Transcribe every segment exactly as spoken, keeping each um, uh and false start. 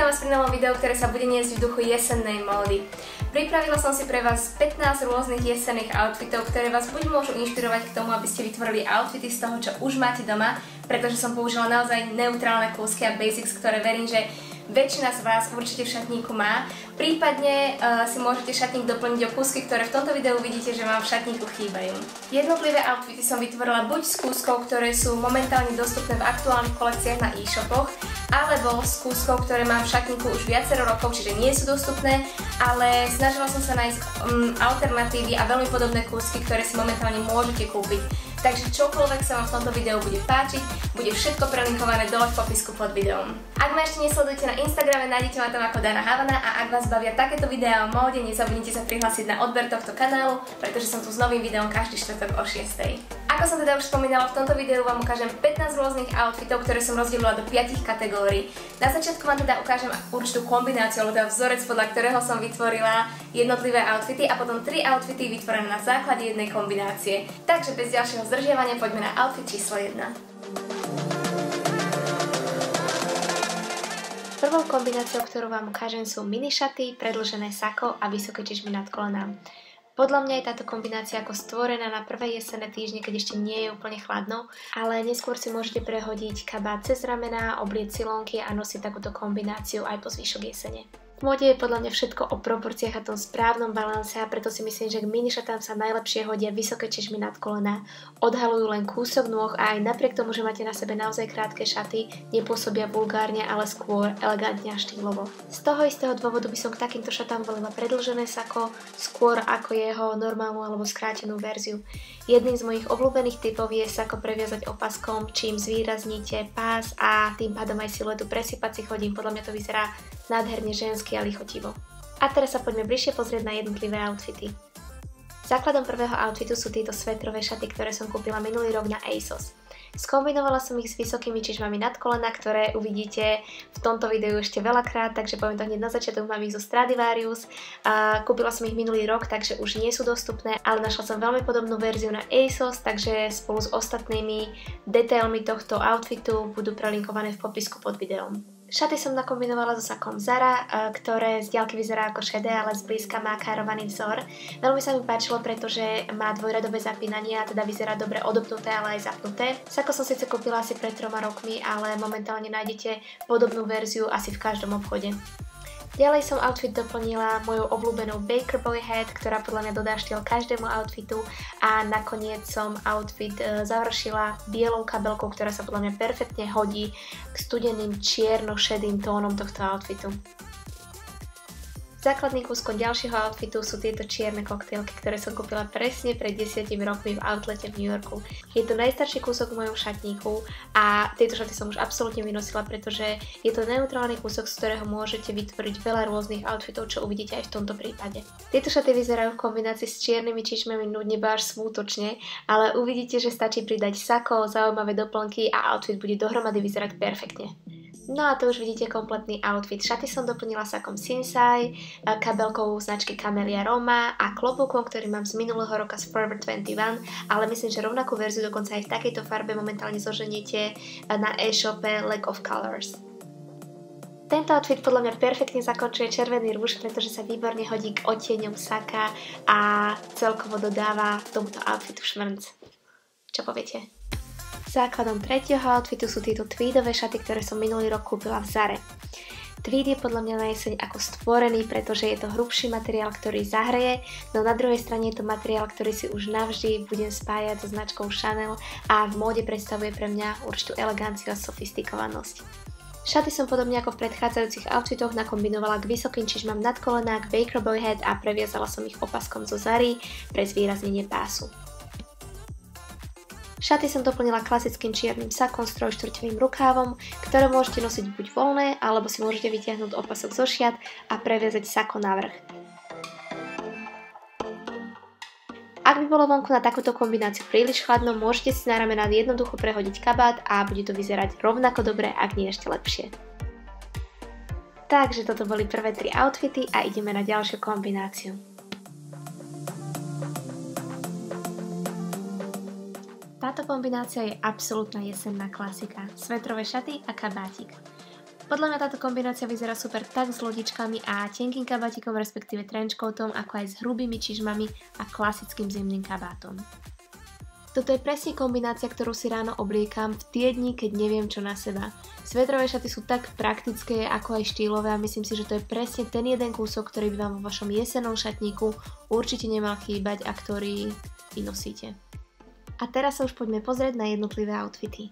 Vítam vás pri novom videu, ktoré sa bude niesť v duchu jesennej módy. Pripravila som si pre vás pätnásť rôznych jesenných outfitov, ktoré vás buď môžu inšpirovať k tomu, aby ste vytvorili outfity z toho, čo už máte doma, pretože som použila naozaj neutrálne kúsky a basics, ktoré verím, že väčšina z vás určite v šatníku má. Prípadne uh, si môžete šatník doplniť o kúsky, ktoré v tomto videu vidíte, že vám v šatníku chýbajú. Jednotlivé outfity som vytvorila buď z kúskov, ktoré sú momentálne dostupné v aktuálnych kolekciách na e-shopoch, alebo z kúskov, ktoré mám v šatníku už viacero rokov, čiže nie sú dostupné, ale snažila som sa nájsť um, alternatívy a veľmi podobné kúsky, ktoré si momentálne môžete kúpiť. Takže čokoľvek sa vám v tomto videu bude páčiť, bude všetko prelinkované dole v popisku pod videom. Ak ma ešte nesledujete na Instagrame, nájdete ma tam ako Dana Havana a ak vás bavia takéto videá o móde, nezabudnite sa prihlásiť na odber tohto kanálu, pretože som tu s novým videom každý štvrtok o šiestej. Ako som teda už spomínala, v tomto videu vám ukážem pätnásť rôznych outfitov, ktoré som rozdelila do piatich kategórií. Na začiatku vám teda ukážem určitú kombináciu, alebo teda vzorec, podľa ktorého som vytvorila jednotlivé outfity a potom tri outfity vytvorené na základe jednej kombinácie. Takže bez ďalšieho zdržiavania poďme na outfit číslo jedna. Prvou kombináciou, ktorú vám ukážem, sú mini šaty, predĺžené sako a vysoké čižmy nad kolenám. Podľa mňa je táto kombinácia ako stvorená na prvé jesenné týždne, keď ešte nie je úplne chladno, ale neskôr si môžete prehodiť kabát cez ramená, oblieť silonky a nosiť takúto kombináciu aj po zvyšok jesene. V móde je podľa mňa všetko o proporciách a tom správnom balanse a preto si myslím, že k minišatám sa najlepšie hodia vysoké čižmy nad kolená. Odhalujú len kúsok nôh a aj napriek tomu, že máte na sebe naozaj krátke šaty, nepôsobia vulgárne, ale skôr elegantne a štýlovo. Z toho istého dôvodu by som k takýmto šatám volila predĺžené sako, skôr ako jeho normálnu alebo skrátenú verziu. Jedným z mojich obľúbených typov je sako previazať opaskom, čím zvýrazníte pás a tým pádom aj siluetu presypacích hodín. Podľa mňa to vyzerá nádherne žensky a lichotivo. A teraz sa poďme bližšie pozrieť na jednotlivé outfity. Základom prvého outfitu sú tieto svetrové šaty, ktoré som kúpila minulý rok na ASOS. Skombinovala som ich s vysokými čižmami nad kolena, ktoré uvidíte v tomto videu ešte veľakrát, takže poviem to hneď na začiatok, mám ich zo Stradivarius. A kúpila som ich minulý rok, takže už nie sú dostupné, ale našla som veľmi podobnú verziu na ASOS, takže spolu s ostatnými detailmi tohto outfitu budú prelinkované v popisku pod videom. Šaty som nakombinovala so sakom Zara, ktoré z diaľky vyzerá ako šedé, ale zblízka má károvaný vzor. Veľmi sa mi páčilo, pretože má dvojradové zapínanie a teda vyzerá dobre odopnuté, ale aj zapnuté. Sako som síce kúpila asi pred troma rokmi, ale momentálne nájdete podobnú verziu asi v každom obchode. Ďalej som outfit doplnila mojou obľúbenou Baker Boy hat, ktorá podľa mňa dodá štýl každému outfitu a nakoniec som outfit e, završila bielou kabelkou, ktorá sa podľa mňa perfektne hodí k studeným čierno-šedým tónom tohto outfitu. Základným kúskom ďalšieho outfitu sú tieto čierne koktejlky, ktoré som kúpila presne pred desiatimi rokmi v outlete v New Yorku. Je to najstarší kúsok v mojom šatníku a tieto šaty som už absolútne vynosila, pretože je to neutrálny kúsok, z ktorého môžete vytvoriť veľa rôznych outfitov, čo uvidíte aj v tomto prípade. Tieto šaty vyzerajú v kombinácii s čiernymi čižmami nudne až smútočne, ale uvidíte, že stačí pridať sako, zaujímavé doplnky a outfit bude dohromady vyzerať perfektne. No a to už vidíte kompletný outfit. Šaty som doplnila sakom Sinsai, kabelkou značky Camellia Roma a klobúkom, ktorý mám z minulého roka z Forever dvadsaťjeden, ale myslím, že rovnakú verziu dokonca aj v takejto farbe momentálne zoženiete na e-shope Lack of Colors. Tento outfit podľa mňa perfektne zakončuje červený rúž, pretože sa výborne hodí k odtieňom saka a celkovo dodáva tomuto outfitu šmrnc. Čo poviete? Základom tretieho outfitu sú tieto tweedové šaty, ktoré som minulý rok kúpila v Zare. Tweed je podľa mňa na jeseň ako stvorený, pretože je to hrubší materiál, ktorý zahreje, no na druhej strane je to materiál, ktorý si už navždy budem spájať so značkou Chanel a v móde predstavuje pre mňa určitú eleganciu a sofistikovanosť. Šaty som podobne ako v predchádzajúcich outfitoch nakombinovala k vysokým čižmám nad kolená, k Baker Boy hat a previazala som ich opaskom zo Zary pre zvýraznenie pásu. Šaty som doplnila klasickým čiernym sakom s trojštvrťovým rukávom, ktoré môžete nosiť buď voľné, alebo si môžete vytiahnuť opasok zo šiat a previazať sako na vrch. Ak by bolo vonku na takúto kombináciu príliš chladno, môžete si na ramená jednoducho prehodiť kabát a bude to vyzerať rovnako dobre, ak nie ešte lepšie. Takže toto boli prvé tri outfity a ideme na ďalšiu kombináciu. Táto kombinácia je absolútna jesenná klasika. Svetrové šaty a kabátik. Podľa mňa táto kombinácia vyzerá super tak s lodičkami a tenkým kabátikom, respektíve trenchcoatom, ako aj s hrubými čižmami a klasickým zimným kabátom. Toto je presne kombinácia, ktorú si ráno obliekam v tie dni, keď neviem čo na seba. Svetrové šaty sú tak praktické, ako aj štýlové a myslím si, že to je presne ten jeden kúsok, ktorý by vám vo vašom jesennom šatníku určite nemal chýbať a ktorý vy nosíte. A teraz sa už poďme pozrieť na jednotlivé outfity.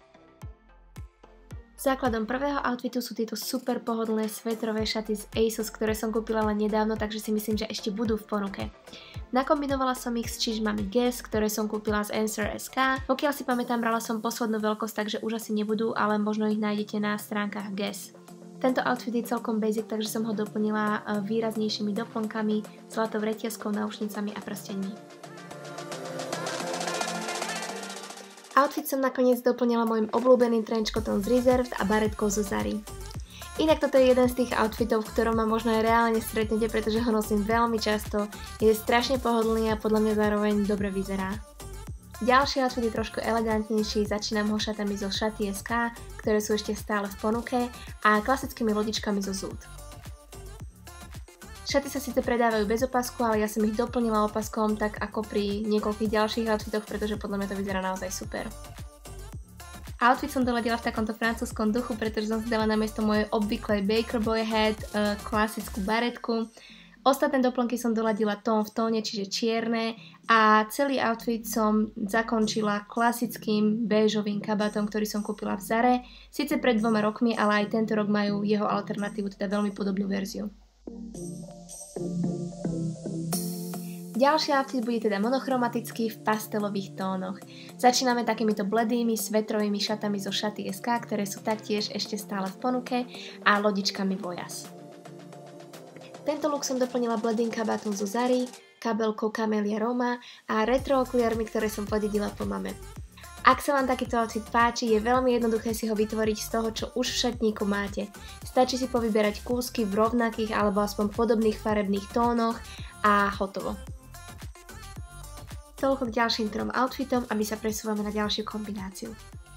Základom prvého outfitu sú tieto super pohodlné svetrové šaty z ASOS, ktoré som kúpila len nedávno, takže si myslím, že ešte budú v ponuke. Nakombinovala som ich s čižmami Guess, ktoré som kúpila z Answer bodka es ká. Pokiaľ si pamätám, brala som poslednú veľkosť, takže už asi nebudú, ale možno ich nájdete na stránkach Guess. Tento outfit je celkom basic, takže som ho doplnila výraznejšími doplnkami, zlatou reťazkou, náušnicami a prstenmi. Outfit som nakoniec doplnila môjim obľúbeným trenchcoatom z Reserved a baretkou zo Zary. Inak toto je jeden z tých outfitov, v ktorom ma možno aj reálne stretnete, pretože ho nosím veľmi často, je strašne pohodlný a podľa mňa zároveň dobre vyzerá. Ďalší outfit je trošku elegantnejší, začínam ho šatami zo šaty bodka es ká, ktoré sú ešte stále v ponuke a klasickými lodičkami zo Zoot. Šaty sa síce predávajú bez opasku, ale ja som ich doplnila opaskom, tak ako pri niekoľkých ďalších outfitoch, pretože podľa mňa to vyzerá naozaj super. Outfit som doladila v takomto francúzskom duchu, pretože som si dala namiesto mojej obvyklej Baker Boy hat uh, klasickú baretku. Ostatné doplnky som doladila tón v tóne, čiže čierne a celý outfit som zakončila klasickým béžovým kabátom, ktorý som kúpila v Zare. Síce pred dvoma rokmi, ale aj tento rok majú jeho alternatívu, teda veľmi podobnú verziu. Ďalší outfit bude teda monochromatický v pastelových tónoch. Začíname takýmito bledými svetrovými šatami zo šaty bodka es ká, ktoré sú taktiež ešte stále v ponuke a lodičkami Voyas. Tento look som doplnila bledým kabátom zo Zary, kabelkou Camellia Roma a retro okuliarmi, ktoré som podedila po mame. Ak sa vám takýto outfit páči, je veľmi jednoduché si ho vytvoriť z toho, čo už v šatníku máte. Stačí si povyberať kúsky v rovnakých alebo aspoň podobných farebných tónoch a hotovo. Toľko k ďalším trom outfitom a my sa presúvame na ďalšiu kombináciu.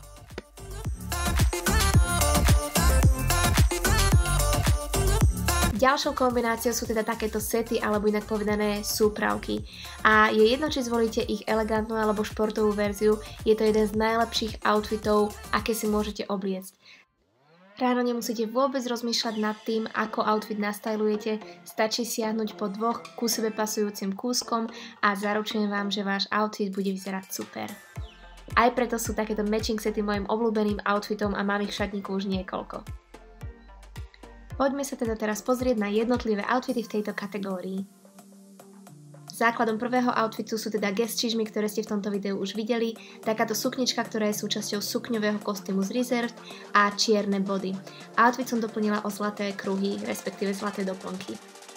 Ďalšou kombináciou sú teda takéto sety, alebo inak povedané súpravky. A je jedno, či zvolíte ich elegantnú alebo športovú verziu, je to jeden z najlepších outfitov, aké si môžete obliecť. Ráno nemusíte vôbec rozmýšľať nad tým, ako outfit nastajlujete, stačí siahnuť po dvoch ku sebe pasujúcim kúskom a zaručujem vám, že váš outfit bude vyzerať super. Aj preto sú takéto matching sety mojim obľúbeným outfitom a mám ich v šatníku už niekoľko. Poďme sa teda teraz pozrieť na jednotlivé outfity v tejto kategórii. Základom prvého outfitu sú teda Guess čižmy, ktoré ste v tomto videu už videli, takáto suknička, ktorá je súčasťou sukňového kostýmu z Reserved a čierne body. Outfit som doplnila o zlaté kruhy, respektíve zlaté doplnky.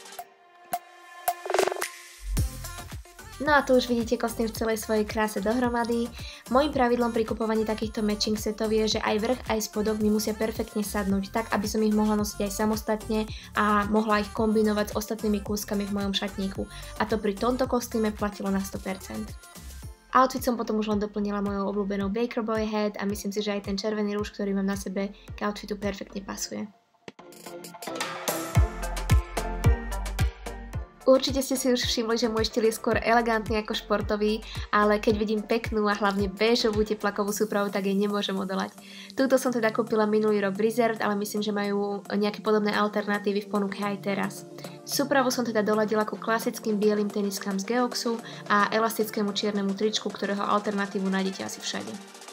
No a tu už vidíte kostým v celej svojej kráse dohromady. Mojím pravidlom pri kupovaní takýchto matching setov je, že aj vrch, aj spodok mi musia perfektne sadnúť, tak aby som ich mohla nosiť aj samostatne a mohla ich kombinovať s ostatnými kúskami v mojom šatníku. A to pri tomto kostýme platilo na sto percent. Outfit som potom už len doplnila mojou obľúbenou Baker Boy hat a myslím si, že aj ten červený rúž, ktorý mám na sebe, k outfitu perfektne pasuje. Určite ste si už všimli, že môj štýl je skôr elegantný ako športový, ale keď vidím peknú a hlavne béžovú teplakovú súpravu, tak jej nemôžem odolať. Túto som teda kúpila minulý rok v Reserved, ale myslím, že majú nejaké podobné alternatívy v ponuke aj teraz. Súpravu som teda doladila ku klasickým bielým teniskám z Geoxu a elastickému čiernemu tričku, ktorého alternatívu nájdete asi všade.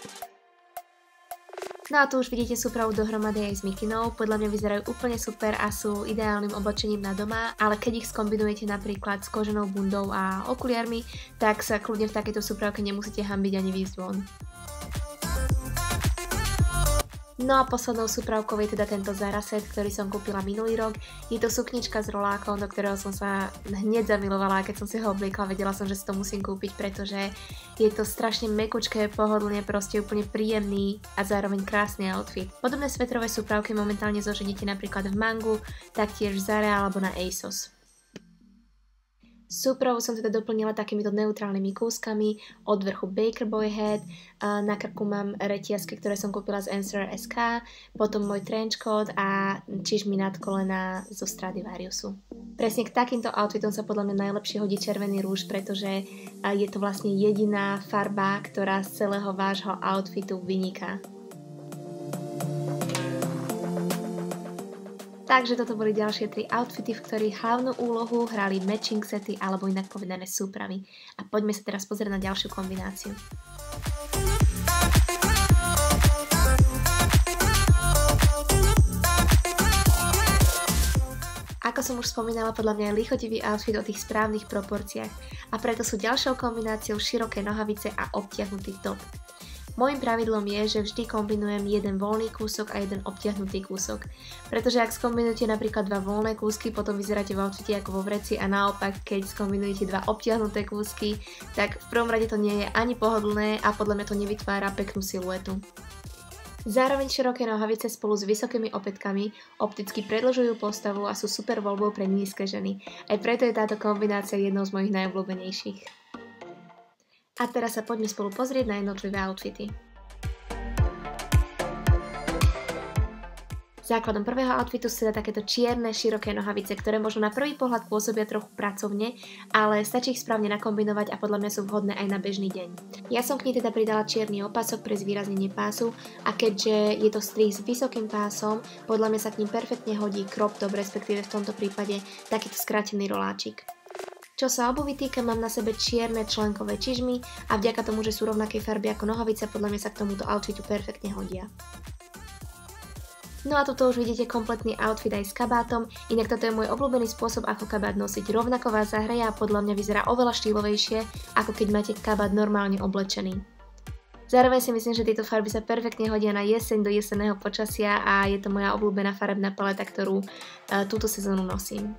No a tu už vidíte súpravu dohromady aj s mikinou, podľa mňa vyzerajú úplne super a sú ideálnym oblečením na doma, ale keď ich skombinujete napríklad s koženou bundou a okuliarmi, tak sa kľudne v takejto súpravke nemusíte hanbiť ani výjsť von. No a poslednou súpravkou je teda tento Zara set, ktorý som kúpila minulý rok. Je to suknička s rolákom, do ktorého som sa hneď zamilovala, keď som si ho obliekla, vedela som, že si to musím kúpiť, pretože je to strašne mekučké, pohodlne, proste úplne príjemný a zároveň krásny outfit. Podobné svetrové súpravky momentálne zoženiete napríklad v Mangu, taktiež v Zare alebo na ASOS. Súpravu som teda doplnila takýmito neutrálnymi kúskami, od vrchu Baker Boy Hat, na krku mám reťazky, ktoré som kúpila z Answer es ká, potom môj trench coat a čižmy nad kolená zo Stradivariusu. Presne k takýmto outfitom sa podľa mňa najlepšie hodí červený rúž, pretože je to vlastne jediná farba, ktorá z celého vášho outfitu vyniká. Takže toto boli ďalšie tri outfity, v ktorých hlavnú úlohu hrali matching sety alebo inak povedané súpravy. A poďme sa teraz pozrieť na ďalšiu kombináciu. Ako som už spomínala, podľa mňa je lichotivý outfit o tých správnych proporciách a preto sú ďalšou kombináciou široké nohavice a obtiahnutý top. Mojím pravidlom je, že vždy kombinujem jeden voľný kúsok a jeden obtiahnutý kúsok, pretože ak skombinujete napríklad dva voľné kúsky, potom vyzeráte v outfite ako vo vreci a naopak, keď skombinujete dva obtiahnuté kúsky, tak v prvom rade to nie je ani pohodlné a podľa mňa to nevytvára peknú siluetu. Zároveň široké nohavice spolu s vysokými opätkami opticky predĺžujú postavu a sú super voľbou pre nízke ženy. Aj preto je táto kombinácia jednou z mojich najobľúbenejších. A teraz sa poďme spolu pozrieť na jednotlivé outfity. Základom prvého outfitu sú teda takéto čierne, široké nohavice, ktoré možno na prvý pohľad pôsobia trochu pracovne, ale stačí ich správne nakombinovať a podľa mňa sú vhodné aj na bežný deň. Ja som k nej teda pridala čierny opasok pre zvýraznenie pásu a keďže je to strih s vysokým pásom, podľa mňa sa k ním perfektne hodí crop top, respektíve v tomto prípade takýto skrátený roláčik. Čo sa obuvy týka, mám na sebe čierne členkové čižmy a vďaka tomu, že sú rovnakej farby ako nohavice, podľa mňa sa k tomuto outfitu perfektne hodia. No a tuto už vidíte kompletný outfit aj s kabátom, inak toto je môj obľúbený spôsob, ako kabát nosiť. Rovnako vás zahreje a podľa mňa vyzerá oveľa štýlovejšie, ako keď máte kabát normálne oblečený. Zároveň si myslím, že tieto farby sa perfektne hodia na jeseň do jesenného počasia a je to moja obľúbená farebná paleta, ktorú uh, túto sezónu nosím.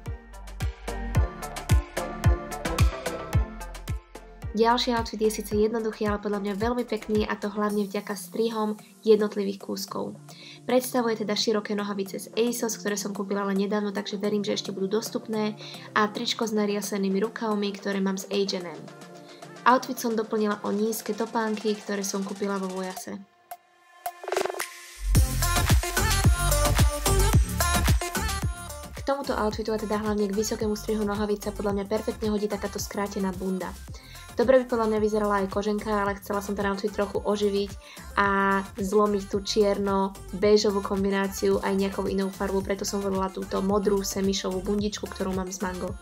Ďalší outfit je síce jednoduchý, ale podľa mňa veľmi pekný a to hlavne vďaka strihom jednotlivých kúskov. Predstavuje teda široké nohavice z ASOS, ktoré som kúpila len nedávno, takže verím, že ešte budú dostupné a tričko s nariasenými rukavmi, ktoré mám z há end em. Outfit som doplnila o nízke topánky, ktoré som kúpila vo Vojase. K tomuto outfitu a teda hlavne k vysokému strihu nohavice podľa mňa perfektne hodí takáto skrátená bunda. Dobre by podľa mňa vyzerala aj koženka, ale chcela som ten outfit trochu oživiť a zlomiť tú čierno-béžovú kombináciu aj nejakou inou farbu, preto som volila túto modrú semišovú bundičku, ktorú mám z Mango.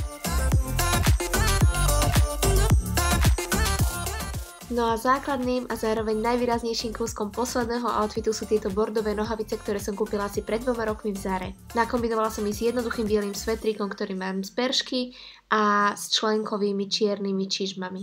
No a základným a zároveň najvýraznejším kúskom posledného outfitu sú tieto bordové nohavice, ktoré som kúpila asi pred dvoma rokmi v Zare. Nakombinovala som ich s jednoduchým bielým svetríkom, ktorý mám z Beršky a s členkovými čiernymi čižmami.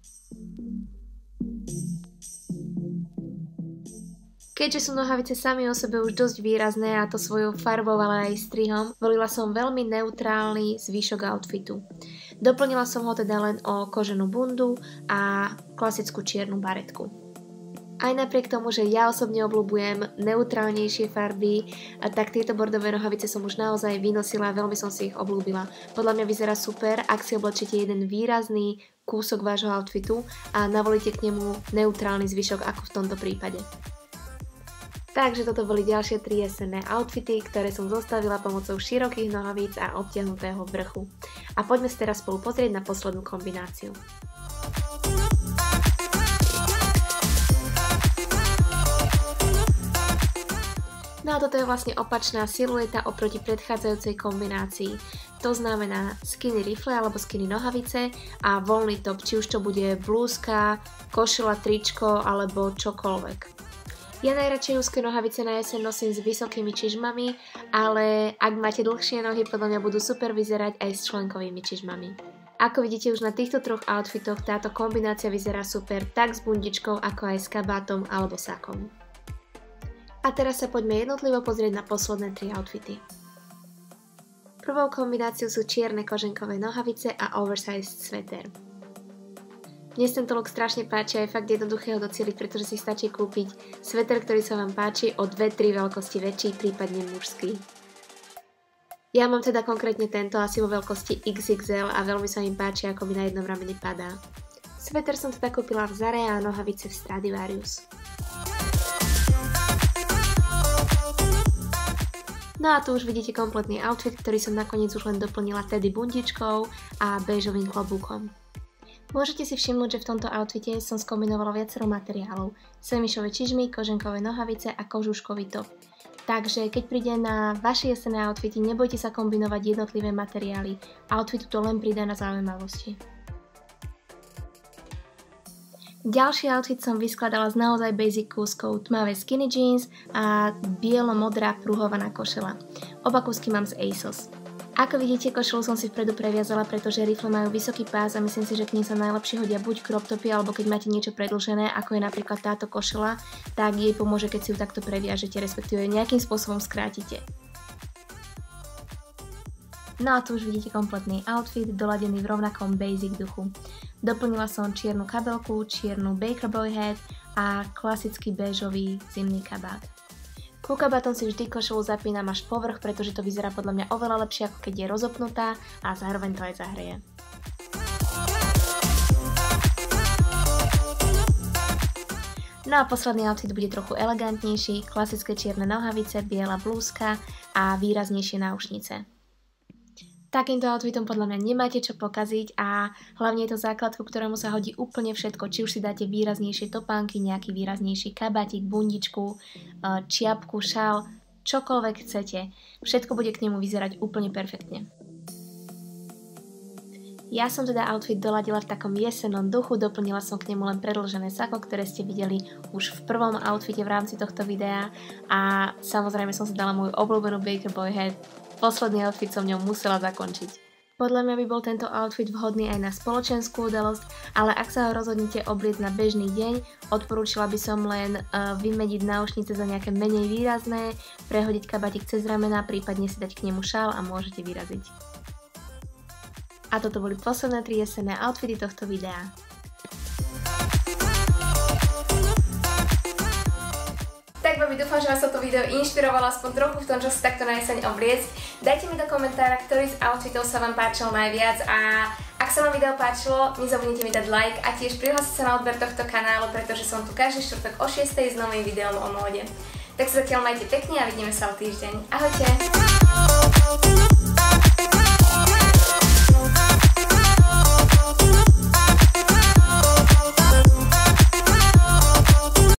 Keďže sú nohavice sami o sebe už dosť výrazné a to svojou farbou, ale aj strihom, volila som veľmi neutrálny zvyšok outfitu. Doplnila som ho teda len o koženú bundu a klasickú čiernu baretku. Aj napriek tomu, že ja osobne obľúbujem neutrálnejšie farby, a tak tieto bordové nohavice som už naozaj vynosila a veľmi som si ich obľúbila. Podľa mňa vyzerá super, ak si oblečíte jeden výrazný kúsok vášho outfitu a navolíte k nemu neutrálny zvyšok ako v tomto prípade. Takže toto boli ďalšie tri jesenné outfity, ktoré som zostavila pomocou širokých nohavíc a obtiahnutého vrchu. A poďme sa teraz spolu pozrieť na poslednú kombináciu. No a toto je vlastne opačná silueta oproti predchádzajúcej kombinácii. To znamená skinny rifle alebo skinny nohavice a voľný top, či už to bude blúzka, košela, tričko alebo čokoľvek. Ja najradšej úzke nohavice na jeseň nosím s vysokými čižmami, ale ak máte dlhšie nohy, podľa mňa budú super vyzerať aj s členkovými čižmami. Ako vidíte už na týchto troch outfitoch, táto kombinácia vyzerá super tak s bundičkou, ako aj s kabátom alebo sakom. A teraz sa poďme jednotlivo pozrieť na posledné tri outfity. Prvou kombináciou sú čierne koženkové nohavice a oversized sveter. Mne sa tento look strašne páči a je fakt jednoduché ho docieliť, pretože si stačí kúpiť sveter, ktorý sa vám páči, o dve tri veľkosti väčší, prípadne mužský. Ja mám teda konkrétne tento asi vo veľkosti iks iks el a veľmi sa mi páči, ako mi na jednom ramene padá. Sveter som teda kúpila v Zare a nohavice v Stradivarius. No a tu už vidíte kompletný outfit, ktorý som nakoniec už len doplnila tedy bundičkou a béžovým klobúkom. Môžete si všimnúť, že v tomto outfite som skombinovala viacero materiálov. Semišové čižmy, koženkové nohavice a kožuškový top. Takže keď príde na vaše jesenné outfity, nebojte sa kombinovať jednotlivé materiály. Outfitu to len pridá na zaujímavosti. Ďalší outfit som vyskladala z naozaj basic kúskov, tmavé skinny jeans a bielo-modrá pruhovaná košela. Oba kúsky mám z ASOS. Ako vidíte, košelu som si vpredu previazala, pretože rifle majú vysoký pás a myslím si, že k nim sa najlepšie hodia buď crop topy, alebo keď máte niečo predĺžené, ako je napríklad táto košela, tak jej pomôže, keď si ju takto previažete, respektíve nejakým spôsobom skrátite. No a tu už vidíte kompletný outfit, doladený v rovnakom basic duchu. Doplnila som čiernu kabelku, čiernu Baker Boy hat a klasický béžový zimný kabát. Ku kabátom si vždy košelu zapínam až povrch, pretože to vyzerá podľa mňa oveľa lepšie, ako keď je rozopnutá a zároveň to aj zahreje. No a posledný outfit bude trochu elegantnejší, klasické čierne nohavice, biela blúzka a výraznejšie náušnice. Takýmto outfitom podľa mňa nemáte čo pokaziť a hlavne je to základ, ku ktorému sa hodí úplne všetko, či už si dáte výraznejšie topánky, nejaký výraznejší kabátik, bundičku, čiapku, šál, čokoľvek chcete. Všetko bude k nemu vyzerať úplne perfektne. Ja som teda outfit doladila v takom jesennom duchu, doplnila som k nemu len predĺžené sako, ktoré ste videli už v prvom outfite v rámci tohto videa a samozrejme som si dala moju obľúbenú Baker Boy hat. Posledný outfit som ňou musela zakončiť. Podľa mňa by bol tento outfit vhodný aj na spoločenskú udalosť, ale ak sa ho rozhodnete obliecť na bežný deň, odporúčila by som len uh, vymeniť náušnice za nejaké menej výrazné, prehodiť kabátik cez ramena, prípadne si dať k nemu šál a môžete vyraziť. A toto boli posledné tri jesenné outfity tohto videa. Tak babi, dúfam, že vás toto video inšpirovalo aspoň trochu v tom, čo si takto na jeseň obliecť. Dajte mi do komentára, ktorý z outfitov sa vám páčil najviac a ak sa vám video páčilo, nezabudnite mi dať like a tiež prihlásiť sa na odber tohto kanálu, pretože som tu každý štvrtok o šiestej s novým videom o móde. Tak sa zatiaľ majte pekne a vidíme sa o týždeň. Ahojte!